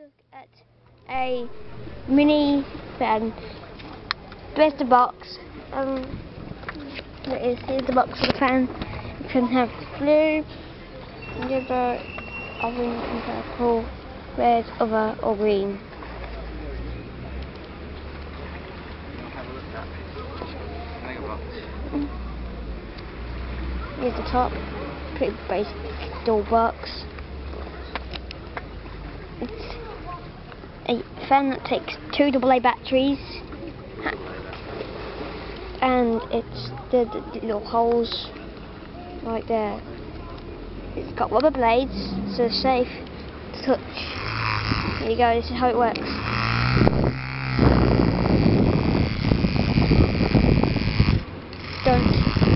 look at a mini fan. There's the box. Here's the box of the fan. You can have blue, yellow, orange, purple, red, other, or green. Have a look at that mega box. Here's the top. Pretty basic door box. It's a fan that takes 2 AA batteries, and it's the little holes right there. It's got rubber blades, so it's safe to touch. Here you go, this is how it works. Don't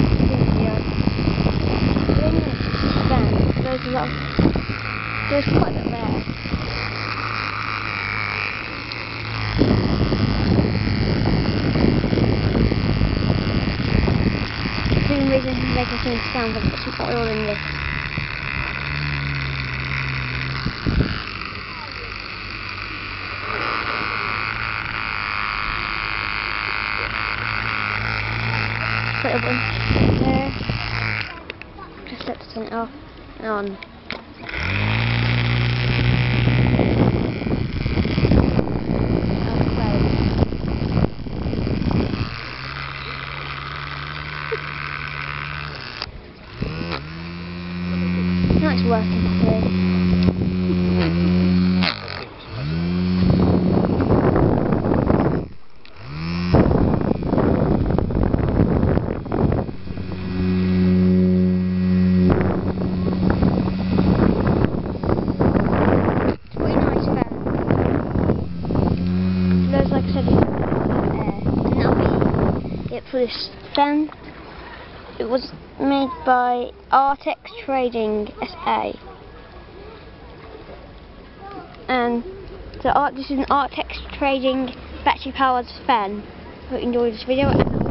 there's quite a bit there. The only reason it's making so much sound is I've got some oil in this. Put it up there. Just let to turn it off and on. Now it's working here. Like I said, and that'll be it for this fan. It was made by Artex Trading SA, and this is an Artex Trading battery powered fan. Hope you enjoyed this video.